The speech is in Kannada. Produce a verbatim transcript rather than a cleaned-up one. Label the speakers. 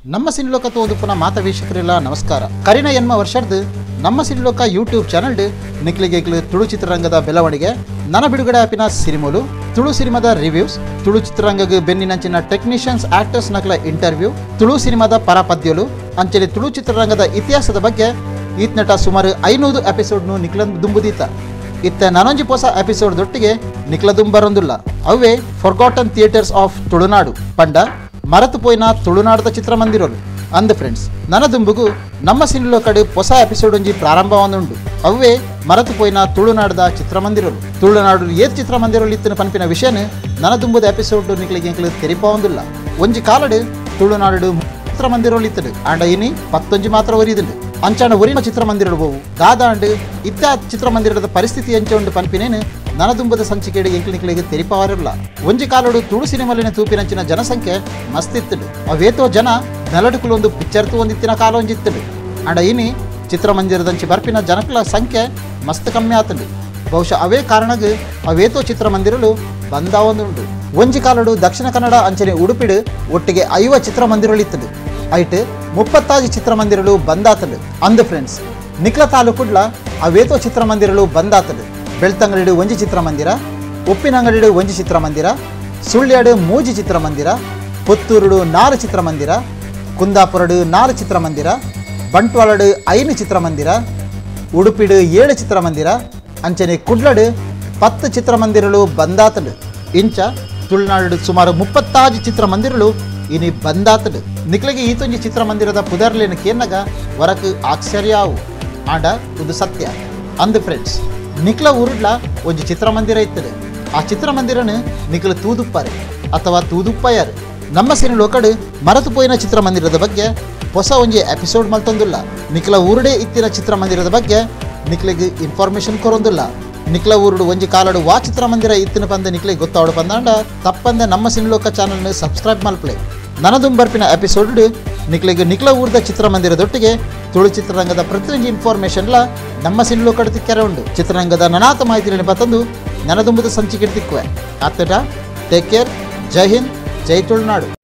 Speaker 1: ನಮ್ಮ ಸಿನಿಲೋಕ ತೋದುಪುನ ಮಾತ ವೀಕ್ಷಕರೆಲ್ಲ ನಮಸ್ಕಾರ. ಕರಿನ ಎನ್ಮ ವರ್ಷದ ನಮ್ಮ ಸಿನಿಲೋಕ ಯೂಟ್ಯೂಬ್ ಚಾನಲ್ ನಿಕ್ಲಿಗೆ ತುಳು ಚಿತ್ರರಂಗದ ಬೆಳವಣಿಗೆ ನನ ಬಿಡುಗಡೆ ಆಪಿನ ಸಿನಿಮೋಲು ತುಳು ಸಿನಿಮಾದ ರಿವ್ಯೂಸ್ ತುಳು ಚಿತ್ರರಂಗಕ್ಕೆ ಬೆನ್ನಿನಂಚಿನ ಟೆಕ್ನಿಷಿಯನ್ಸ್ ಆಕ್ಟರ್ಸ್ ನಕಲ ಇಂಟರ್ವ್ಯೂ ತುಳು ಸಿನಿಮಾದ ಪರಪದ್ಯಲು ಅಂಚಲಿ ತುಳು ಚಿತ್ರರಂಗದ ಇತಿಹಾಸದ ಬಗ್ಗೆ ಈತ್ ನಟ ಸುಮಾರು ಐನೂರು ಎಪಿಸೋಡ್ನು ನಿಕ್ಲ ದುಂಬುದೀತ. ಇತ್ತ ನಾನೊಂಜಿ ಹೊಸ ಎಪಿಸೋಡ್ ದೊಟ್ಟಿಗೆ ನಿಕ್ಲ ದುಂಬರೊಂದುಲ್ಲ. ಅವೇ ಫಾರ್ಗಾಟನ್ ಥಿಯೇಟರ್ಸ್ ಆಫ್ ತುಳುನಾಡು ಪಂಡ ಮರೆತು ಪೋಯಿನ ತುಳುನಾಡದ ಚಿತ್ರಮಂದಿರಲು ಅಂದ ಫ್ರೆಂಡ್ಸ್ ನನ್ನ ದುಂಬುಗು ನಮ್ಮ ಸಿನಿಲೋಕಡು ಹೊಸ ಎಪಿಸೋಡ್ ಒಂಜಿ ಪ್ರಾರಂಭವೊಂದುಂಡು. ಅವೇ ಮರೆತು ಪೋಯಿನ ತುಳುನಾಡದ ಚಿತ್ರಮಂದಿರಲು ತುಳುನಾಡು ಏತ್ ಚಿತ್ರಮಂದಿರಲು ಇತ್ತಿನ ಪನ್ಪಿನ ವಿಷಯನ ನನ್ನ ದುಂಬುದ ಎಪಿಸೋಡ್ ನಿಕ್ಲಿಗೆ ಎಂಕ್ಲು ತೆರಿಪವೊಂದುಲ್ಲ. ಒಂಜಿ ಕಾಲಡು ತುಳುನಾಡು ಚಿತ್ರಮಂದಿರಲು ಇತ್ತಡು ಆಂಡ ಇನಿ ಪತ್ತೊಂಜಿ ಮಾತ್ರ ಒರಿದುಂಡು ಅಂಚಾಣ ಒರಿನ ಚಿತ್ರಮಂದಿರಲು ಬೋವು ದಾದಾಂಡು ಇತ್ತ ಚಿತ್ರಮಂದಿರದ ಪರಿಸ್ಥಿತಿ ಎಂಚೊಂಡು ಪನ್ಪಿನೇನು ನನದುಂಬದ ಸಂಚಿಕೆಡು ಎಂಕ್ಲು ನಿಕ್ಲಿಗೆ ತೆರಿಪವರಿಲ್ಲ. ಒಂಜಿ ಕಾಲಡು ತುಳು ಸಿನಿಮಾಲಿನ ತೂಪಿನಂಚಿನ ಜನಸಂಖ್ಯೆ ಮಸ್ತಿತ್ತಡು. ಅವೇತೋ ಜನ ನೆಲಡುಕುಲು ಒಂದು ಪಿಕ್ಚರ್ ತು ಒಂದಿತ್ತಿನ ಕಾಲ ಒಂಜಿತ್ತಡು ಅಂಡ ಇನಿ ಚಿತ್ರಮಂದಿರದಂಚಿ ಬರ್ಪಿನ ಜನಕಲ ಸಂಖ್ಯೆ ಮಸ್ತ್ ಕಮ್ಮಿ ಆತಂಡು. ಬಹುಶಃ ಅವೇ ಕಾರಣಗೆ ಅವೇತೋ ಚಿತ್ರಮಂದಿರಲು ಬಂದಾವೊಂದುಂಡು. ಒಂಜಿ ಕಾಲಡು ದಕ್ಷಿಣ ಕನ್ನಡ ಅಂಚನೆ ಉಡುಪಿಡು ಒಟ್ಟಿಗೆ ಐವ ಚಿತ್ರಮಂದಿರಲು ಇತ್ತದು ಐಟ್ ಮುಪ್ಪತ್ತಾಜು ಚಿತ್ರಮಂದಿರಲು ಬಂದಾತಡು. ಅಂದ ಫ್ರೆಂಡ್ಸ್ ನಿಕ್ಲ ತಾಲೂಕುಡ್ಲ ಅವೇತೋ ಚಿತ್ರಮಂದಿರಲು ಬಂದಾತಡು. ಬೆಳ್ತಂಗಡಿಡು ಒಂಜಿ ಚಿತ್ರಮಂದಿರ, ಉಪ್ಪಿನಂಗಡಿಡು ಒಂಜಿ ಚಿತ್ರಮಂದಿರ, ಸುಳ್ಳ್ಯಾಡು ಮೂಜಿ ಚಿತ್ರಮಂದಿರ, ಪುತ್ತೂರುಡು ನಾರು ಚಿತ್ರಮಂದಿರ, ಕುಂದಾಪುರಡು ನಾರು ಚಿತ್ರಮಂದಿರ, ಬಂಟ್ವಾಳಡು ಐನು ಚಿತ್ರಮಂದಿರ, ಉಡುಪಿಡು ಏಳು ಚಿತ್ರಮಂದಿರ ಅಂಚನೆ ಕುಡ್ಲಡು ಪತ್ತು ಚಿತ್ರಮಂದಿರಲು ಬಂದಾತಡು. ಇಂಚ ತುಳುನಾಡು ಸುಮಾರು ಮುಪ್ಪತ್ತಾಜು ಚಿತ್ರಮಂದಿರಲು ಇನಿ ಬಂದಾತಡು. ನಿಕ್ಲಿಗೆ ಈತೊಂಜಿ ಚಿತ್ರಮಂದಿರದ ಪುದರ್ಲೇನ ಕೇನ್ನಗ ವರಕು ಆಶ್ಚರ್ಯಾವು ಆಂಡ ಇದು ಸತ್ಯ. ಅಂದು ಫ್ರೆಂಡ್ಸ್ ನಿಕ್ಲ ಊರುಡ್ಲ ಒಂಜಿ ಚಿತ್ರಮಂದಿರ ಇತ್ತದು. ಆ ಚಿತ್ರಮಂದಿರನು ನಿಕ್ಲು ತೂದುಪ್ಪಾರೆ ಅಥವಾ ತೂದುಪ್ಪಯ್ಯಾರು. ನಮ್ಮ ಸಿನಿಲೋಕಡು ಮರೆತು ಪೋಯಿನ ಚಿತ್ರಮಂದಿರದ ಬಗ್ಗೆ ಹೊಸ ಒಂಜಿ ಎಪಿಸೋಡ್ ಮಲ್ತೊಂದುಲ್ಲ. ನಿಕ್ಲ ಊರುಡೇ ಇತ್ತಿನ ಚಿತ್ರಮಂದಿರದ ಬಗ್ಗೆ ನಿಕ್ಲಿಗೆ ಇನ್ಫಾರ್ಮೇಶನ್ ಕೊರೊಂದುಲ್ಲ. ನಿಕ್ಲ ಊರುಡು ಒಂಜಿ ಕಾಲಡು ವಾ ಚಿತ್ರಮಂದಿರ ಇತ್ತಿನ ಪಂದ ನಿಕ್ಲಿಗೆ ಗೊತ್ತಾವಡು ಪಂದಾಂಡ ತಪ್ಪಂದೆ ನಮ್ಮ ಸಿನಿಲೋಕ ಚಾನಲ್ನ ಸಬ್ಸ್ಕ್ರೈಬ್ ಮಲ್ಪಲೆ. ನನದುಂ ಬರ್ಪಿನ ಎಪಿಸೋಡ್ ನಿಕ್ಲಿಗೆ ನಿಕ್ಲ ಊರದ ಚಿತ್ರಮಂದಿರದೊಟ್ಟಿಗೆ ತುಳು ಚಿತ್ರರಂಗದ ಪ್ರತಿಯೊಂದು ಇನ್ಫಾರ್ಮೇಷನ್ಲ ನಮ್ಮ ಸಿನಿಲೋಕಡು ತಿಕ್ಕರೆ ಉಂಡು. ಚಿತ್ರರಂಗದ ನನಾತ ಮಾಹಿತಿ ಪತ್ತಂದು ನನದುಂಬದ ಸಂಚಿಕೆ ತಿಕ್ಕುವೆ. ಆತಟ ಟೇಕ್ ಕೇರ್. ಜೈ ಹಿಂದ್, ಜೈ ತುಳುನಾಡು.